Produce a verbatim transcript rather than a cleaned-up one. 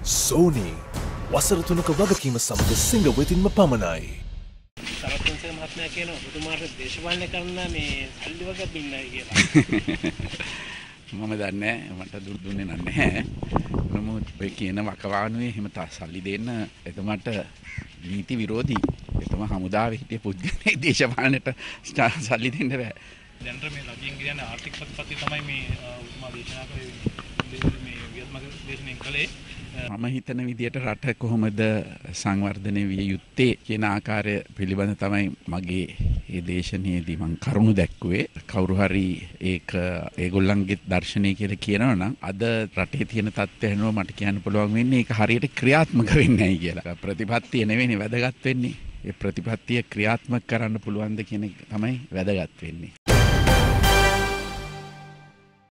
Sony වසර තුනක වගකීම සමග සිංහ වෙතින්ම පමණයි. සරත් පොන්සේක මහත්මයා කියනවා ඔබතුමාට දේශපාලනය කරන්න මේ සල්ලි වග බින්නයි කියලා. මම දන්නේ මට දුර දුන්නේ නැහැ. නමුත් ඔය කියන වකවානුවේ එහෙම සල්ලි දෙන්න එතමට නීති විරෝධී. එතම හමුදාවේ හිටිය පුද්ගලයෙක් දේශපාලනයට සල්ලි දෙන්න බෑ. දැන්ට මේ ලබියෙන් කියන්නේ ආර්ථික ප්‍රතිපත්ති තමයි මේ උතුමා දේශනා කරේ මේ වියත්මක දේශනෙන් කළේ. මම හිතන විදියට රට කොහොමද සංවර්ධනය විය යුත්තේ කියන ආකාරය පිළිබඳ තමයි මගේ ඒ දේශනයේදී මම කරුණු දැක්ුවේ. කවුරු හරි ඒක ඒගොල්ලන්ගේ දර්ශනය කියලා කියනවා නම් අද රටේ තියෙන තත්ත්වය වෙනව මට කියන්න පුළුවන් වෙන්නේ ඒක හරියට ක්‍රියාත්මක වෙන්නේ නැහැ කියලා. ප්‍රතිපත්තිය නෙවෙයි වැදගත් වෙන්නේ. ඒ ප්‍රතිපත්තිය ක්‍රියාත්මක කරන්න පුළුවන්ද කියන එක තමයි වැදගත් වෙන්නේ.